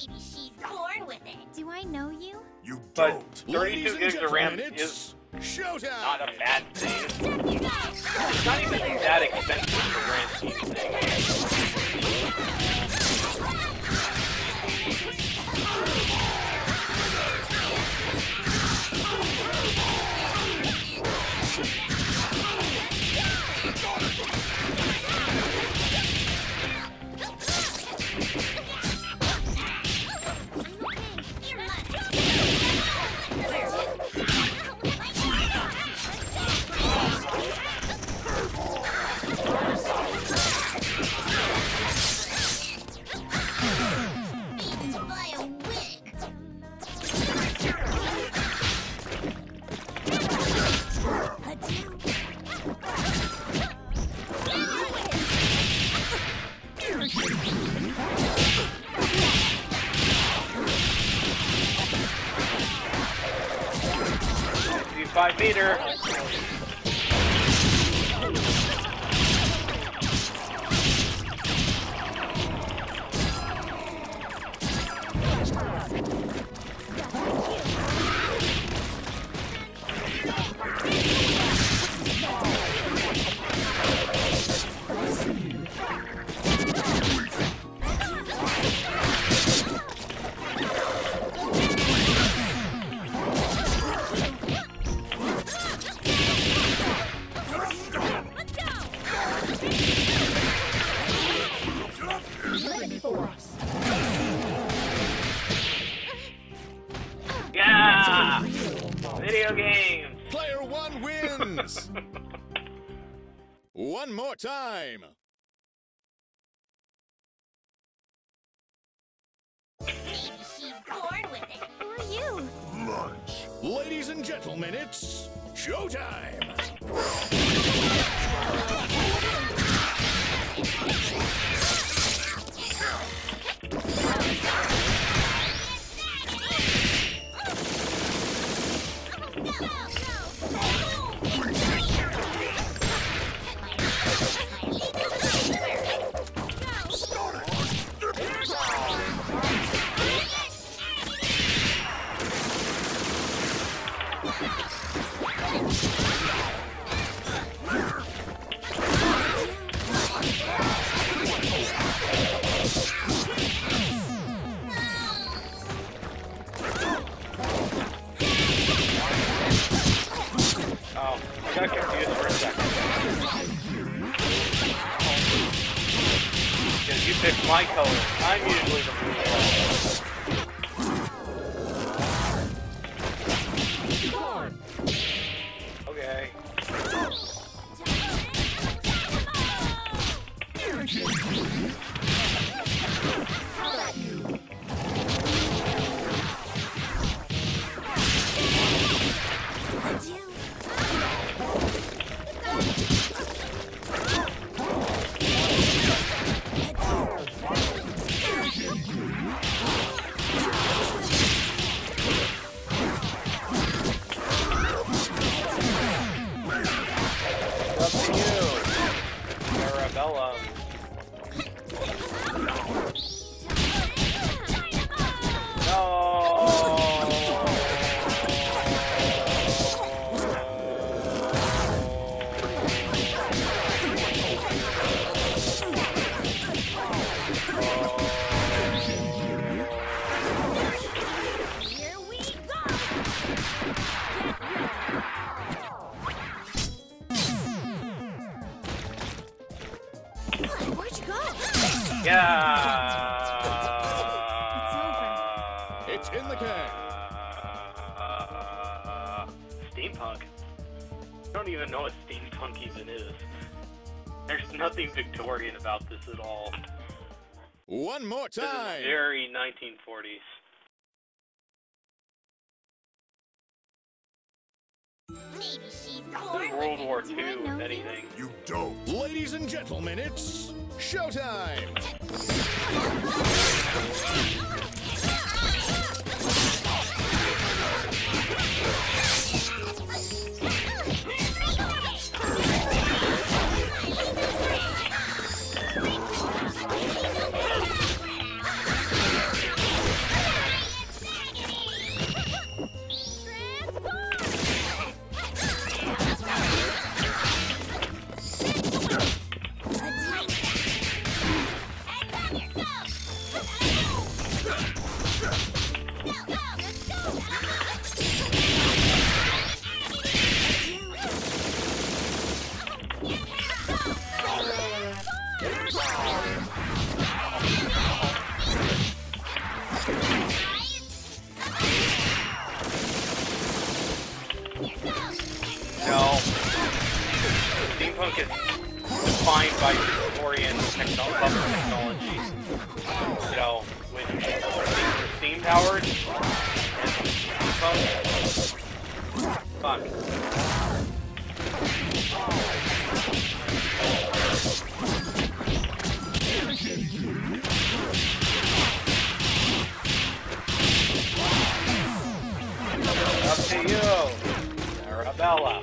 Maybe she's born with it. Do I know you? You But don't. 32 gigs of RAM it's is showtime. not a bad thing. It's not even that expensive for grand scheme of things. Meter. Yeah! Video games! Player one wins! One more time! Maybe she's born with it. Who are you? Lunch. Ladies and gentlemen, it's showtime! Oh, I got confused for a second. Because you picked my color. I'm usually the blue color. Okay. Up to you, Arabella. Here we go. Where'd you go? Yeah. It's in the can. Steampunk. I don't even know what steampunk even is. There's nothing Victorian about this at all. One more This is time! very 1940s. Maybe she's This born is with World it. War Do II, I know if you? anything. You don't. Ladies and gentlemen, it's showtime! Steampunk is defined by Victorian technology. You know, with steam powered and steampunk. Fuck. Up to you, Arabella.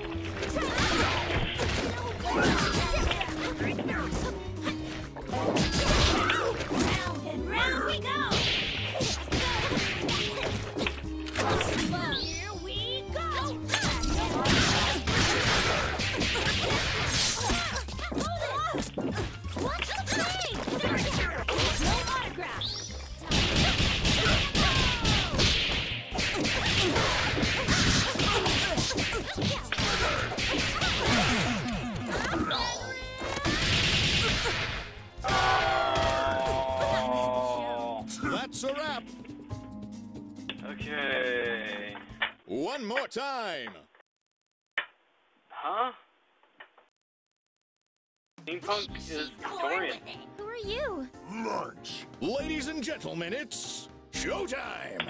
Round and round we go. Here we go. Watch the plane. No autograph. That's a wrap. Okay. One more time. Huh? Steampunk is Victorian. Who are you? Lunch. Ladies and gentlemen, it's showtime.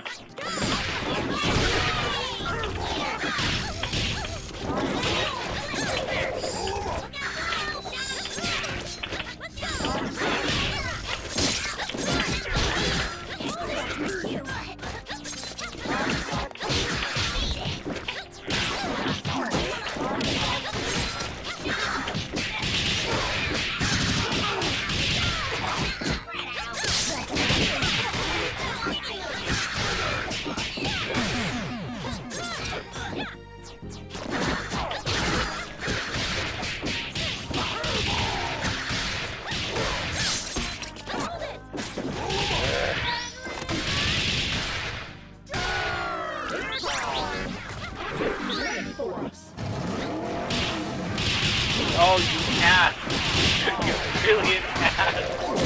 Oh, you ass! You really an ass!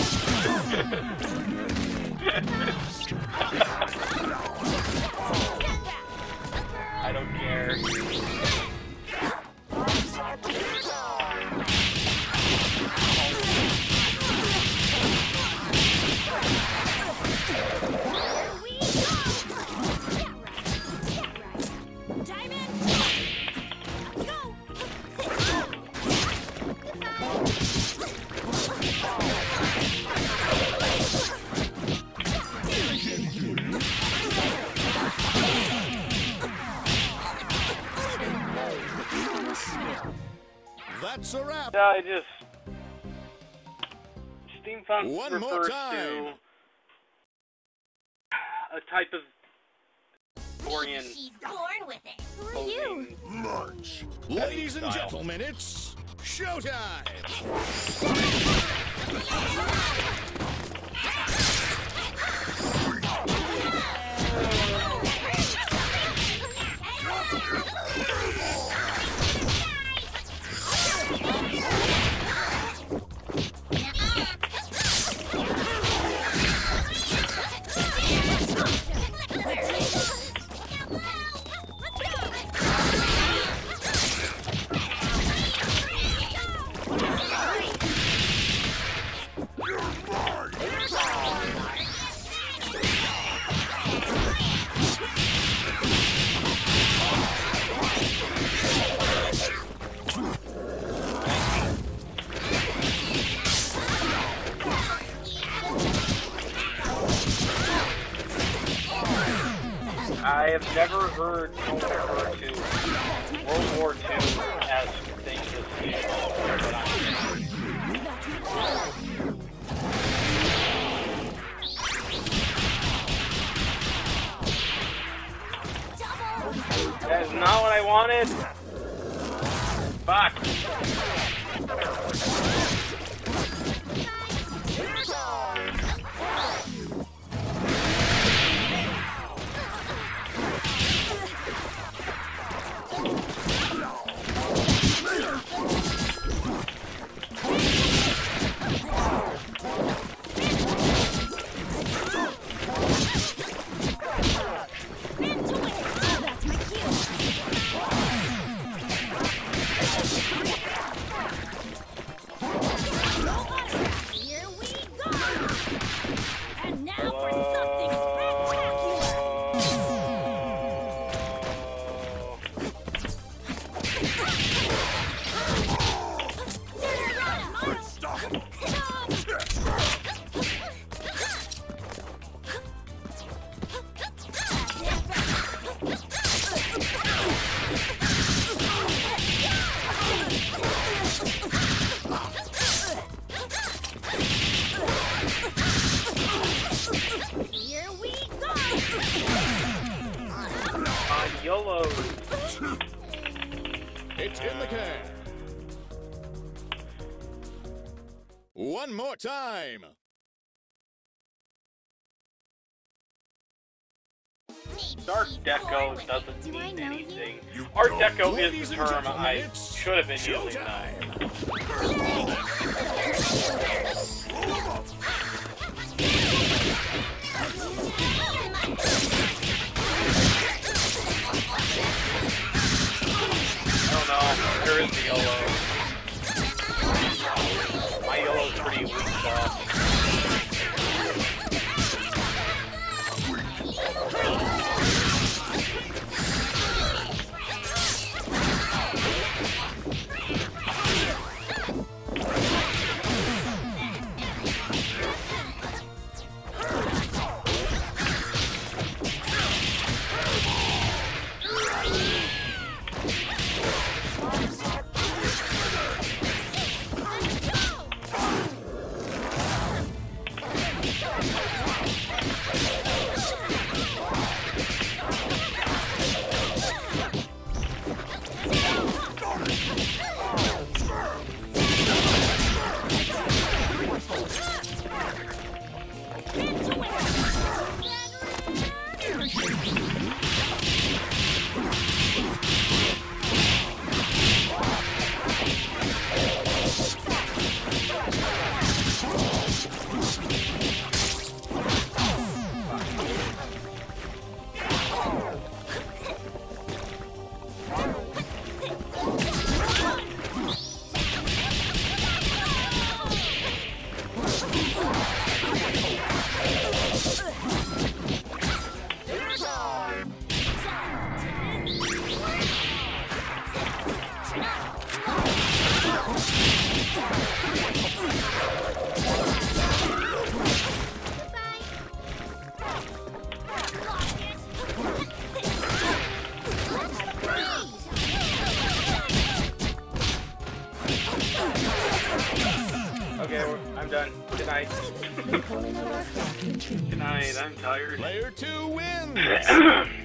I don't care. That's a wrap. Yeah, I just... Steampunk One more refers time. to a type of Victorian She's born with it. Who are clothing. Lunch. Ladies and style. gentlemen, it's showtime. I have never heard someone refer to World War II as things as That is not what I wanted. Fuck. in the can. One more time. Art Deco doesn't mean anything. Art Deco is the term I should have been using now. I don't know, there is the yellow. My yellow's pretty weak stuff. Okay, I'm done. Good night. Good night, I'm tired. Player 2 wins.